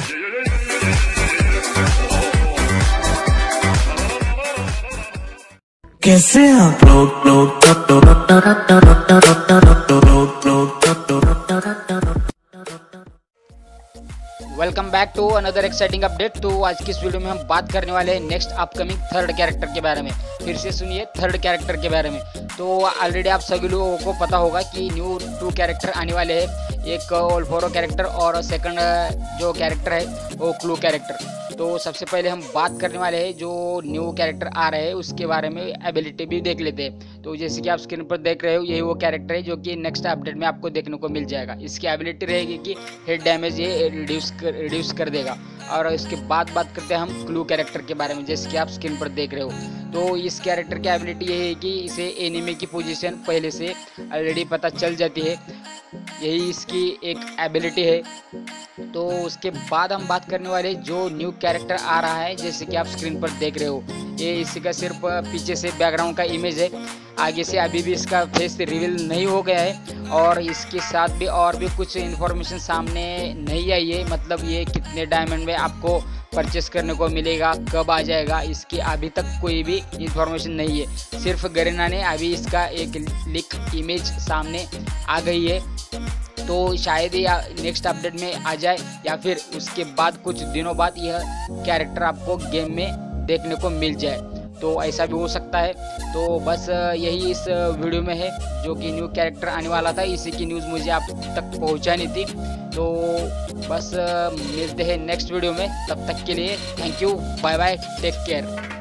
कैसे आप welcome back to another exciting update. तो आज की इस वीडियो में हम बात करने वाले हैं नेक्स्ट अपकमिंग थर्ड कैरेक्टर के बारे में। फिर से सुनिए, थर्ड कैरेक्टर के बारे में। तो ऑलरेडी आप सभी लोगों को पता होगा कि न्यू 2 कैरेक्टर आने वाले हैं, एक ओल्फोरो कैरेक्टर और सेकंड जो कैरेक्टर है वो क्लू कैरेक्टर। तो सबसे पहले हम बात करने वाले हैं जो न्यू कैरेक्टर आ रहे हैं उसके बारे में, एबिलिटी भी देख लेते हैं। तो जैसे कि आप स्क्रीन पर देख रहे हो, यही वो कैरेक्टर है जो कि नेक्स्ट अपडेट में आपको देखने को मिल जाएगा। इसकी एबिलिटी रहेगी कि हेड डैमेज ये रिड्यूस कर देगा। और इसके बाद बात करते हैं हम क्लू कैरेक्टर के बारे में, जैसे कि आप स्क्रीन पर देख रहे हो। तो इस कैरेक्टर की एबिलिटी ये है कि इसे एनिमी की पोजीशन पहले से ऑलरेडी पता चल जाती है, यही इसकी एक एबिलिटी है। तो उसके बाद हम बात करने वाले जो न्यू कैरेक्टर आ रहा है, जैसे कि आप स्क्रीन पर देख रहे हो, ये इसी का सिर्फ पीछे से बैकग्राउंड का इमेज है, आगे से अभी भी इसका फेस रिवील नहीं हो गया है। और इसके साथ भी और भी कुछ इन्फॉर्मेशन सामने नहीं आई है, मतलब ये कितने डायमंड में आपको परचेस करने को मिलेगा, कब आ जाएगा, इसकी अभी तक कोई भी इन्फॉर्मेशन नहीं है। सिर्फ गरीना ने अभी इसका एक लीक इमेज सामने आ गई है, तो शायद या नेक्स्ट अपडेट में आ जाए या फिर उसके बाद कुछ दिनों बाद यह कैरेक्टर आपको गेम में देखने को मिल जाए, तो ऐसा भी हो सकता है। तो बस यही इस वीडियो में है, जो कि न्यू कैरेक्टर आने वाला था, इसी की न्यूज़ मुझे आप तक पहुंचानी थी। तो बस मिलते हैं नेक्स्ट वीडियो में, तब तक के लिए thank you, bye bye, take care.